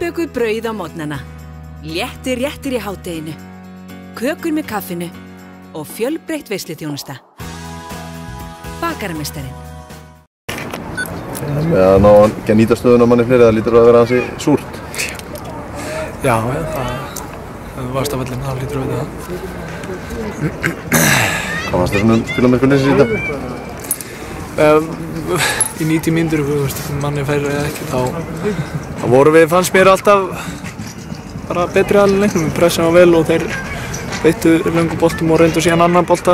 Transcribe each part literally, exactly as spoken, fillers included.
Nýbökuð brauð á morgnana, léttir réttir í hádeginu, kökur með kaffinu og fjölbreytt veisluþjónusta. Bakarameistarinn. Með að ná ekki að nýta stöðuna manni fleiri, það lítur að vera hansi súrt. Já, ja, það, það varst af öllum, það lítur að vera það. Hvað fannst þér svona spila með eitthvað leysir í þetta? Um, í níutíu mínútur, þú veist, manni færi eða ekki, þá, þá voru við, fannst mér alltaf bara betri aðeins leiknum. Við pressaðum vel og þeir beittu löngu boltum og reyndu síðan annan bolta.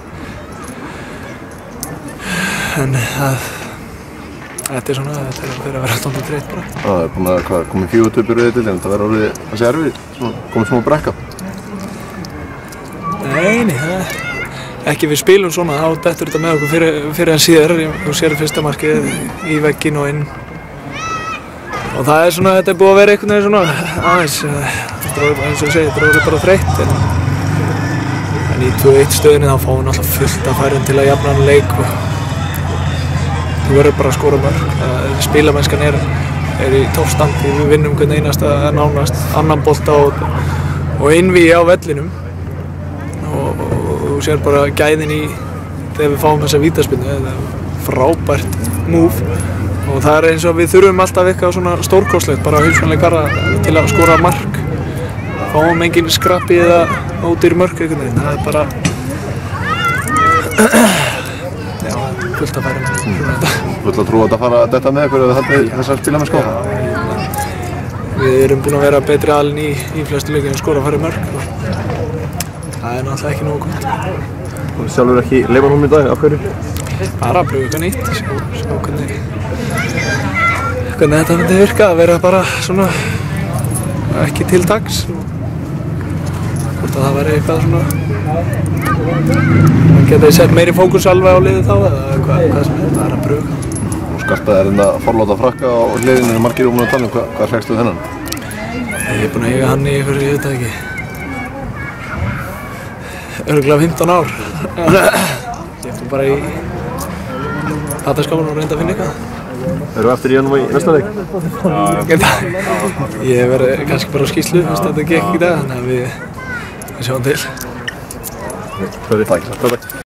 En það, þetta er svona, þetta er að vera að vera alltaf þreytt bara. Það er búin að hvað, komið fjögur töpur í þetta, en það verður orðið þessi erfið, komið smá brekka. Nei, nei, það ekki við spilum svona, þá dettur þetta með okkur fyrir, fyrir en síðar. Þú sér fyrsta markið í vegginn og inn. Og það er svona, þetta er búið að vera einhvern veginn svona aðeins, þetta er eins og ég segi, þetta er orðið bara þreytt. En, en í tvö eitt stöðinni þá fáum við náttúrulega fullt af færum til að jafna hann leik. Og þú verður bara að skora mörk. Spilamennskan er, er í toppstandi, við vinnum hvern einasta nánast, annan bolta og, og innvíi á vellinum. Og, og þú sér bara gæðin í þegar við fáum þessa vítaspyrnu, þetta er frábært move. Og það er eins og við þurfum alltaf eitthvað svona stórkostlegt, bara hausmanleikara til að skora mark. Fáum engin skrappi eða ódýr mörk einhvern veginn, það er bara já, fullt að færa með þetta. Þú ætla að trúa að þetta fara að detta með ykkur eða haldið þessar spilamennsku áfram? Við erum búin að vera betri aðilinn í, í flestu leikjum að skora að færa mörk. Það er náttúrulega ekki nógu gott. Þú sjálfur ekki leifanum í dag, af hverju? Bara að pröfa eitthvað nýtt, sjá, sjá hvernig, hvernig þetta myndi virka, að vera bara svona ekki til taks. Hvort að það væri eitthvað svona, það geti sett meiri fókus alveg á liðið þá, eða hvað, hvað sem þetta er að pröfa. Þú skartaði þér hérna forláta frakka á hliðinu, er margir um að tala um, hvað, hvað hregstu þennan? Ég er búinn að eiga hann í ykkur, ég veit það ekki, örugglega fimmtán ár. Ég fór bara í fataskápinn og reyndi að finna eitthvað. Erum við eftir í honum í næsta leik? Ég verði kannski bara á skýrslu, fyrst þetta gekk í dag, þannig að við, við sjáum til. Takk.